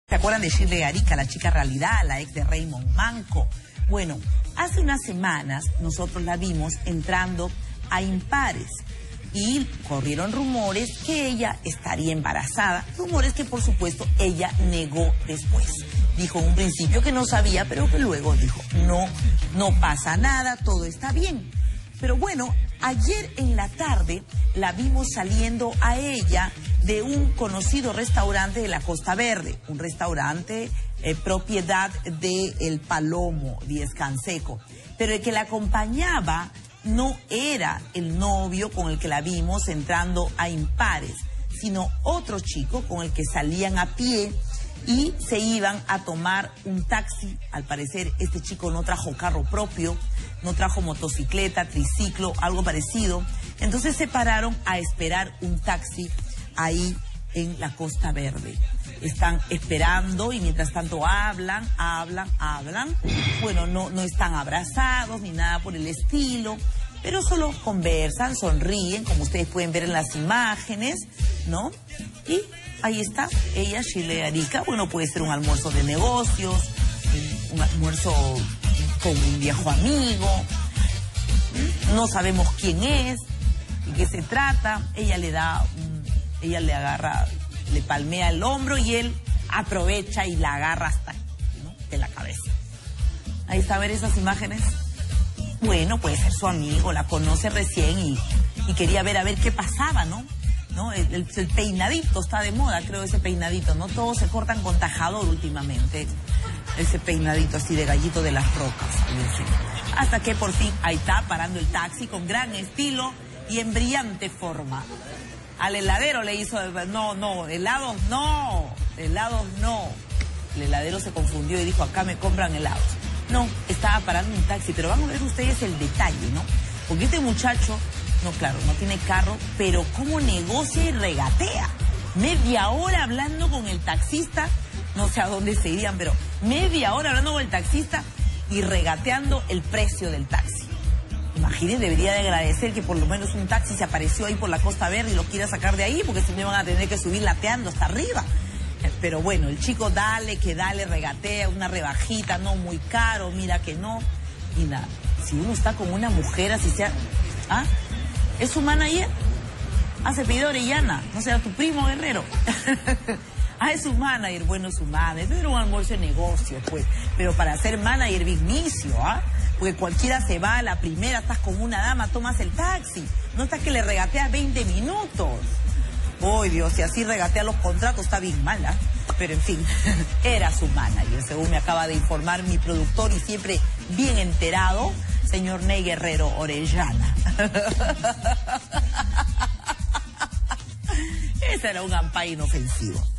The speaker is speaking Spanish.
¿Se acuerdan de Shirley Arica, la chica realidad, la ex de Raymond Manco? Bueno, hace unas semanas nosotros la vimos entrando a Impares y corrieron rumores que ella estaría embarazada, rumores que por supuesto ella negó después. Dijo en un principio que no sabía, pero que luego dijo, no pasa nada, todo está bien. Pero bueno, ayer en la tarde la vimos saliendo a ella de un conocido restaurante de la Costa Verde, un restaurante propiedad de El Palomo, Díez Canseco. Pero el que la acompañaba no era el novio con el que la vimos entrando a Impares, sino otro chico con el que salían a pie y se iban a tomar un taxi. Al parecer este chico no trajo carro propio, no trajo motocicleta, triciclo, algo parecido. Entonces se pararon a esperar un taxi ahí en la Costa Verde. Están esperando y mientras tanto hablan. Bueno, no están abrazados ni nada por el estilo, pero solo conversan, sonríen, como ustedes pueden ver en las imágenes, ¿no? Y ahí está, ella, Shirley Arica. Bueno, puede ser un almuerzo de negocios, un almuerzo con un viejo amigo. No sabemos quién es, de qué se trata. Ella le agarra, le palmea el hombro y él aprovecha y la agarra hasta, ¿no?, de la cabeza. Ahí está, a ver esas imágenes. Bueno, puede ser su amigo, la conoce recién y quería ver a ver qué pasaba, ¿no? El peinadito está de moda, creo, ese peinadito, ¿no? Todos se cortan con tajador últimamente. Ese peinadito así de gallito de las rocas. Hasta que por fin ahí está parando el taxi con gran estilo y en brillante forma. Al heladero le hizo, helados no. El heladero se confundió y dijo, acá me compran helados. No, estaba parando un taxi, pero van a ver ustedes el detalle, ¿no? Porque este muchacho, no, claro, no tiene carro, pero cómo negocia y regatea. Media hora hablando con el taxista, no sé a dónde se irían, pero media hora hablando con el taxista y regateando el precio del taxi. Imagínense, debería de agradecer que por lo menos un taxi se apareció ahí por la Costa Verde y lo quiera sacar de ahí, porque si no van a tener que subir lateando hasta arriba. Pero bueno, el chico dale, regatea, una rebajita, no muy caro, mira que no. Y nada, si uno está con una mujer así sea... ¿Ah? ¿Es su manager? Se pidió Orellana, no será tu primo Guerrero. Es su manager, bueno, su manager. Era un almuerzo de negocio, pues. Pero para ser manager vignicio, porque cualquiera se va a la primera, estás con una dama, tomas el taxi. No estás que le regateas 20 minutos. ¡Ay, Dios! Si así regatea los contratos, está bien mal, Pero en fin, era su manager, según me acaba de informar mi productor y siempre bien enterado, señor Ney Guerrero Orellana. Ese era un ampay inofensivo.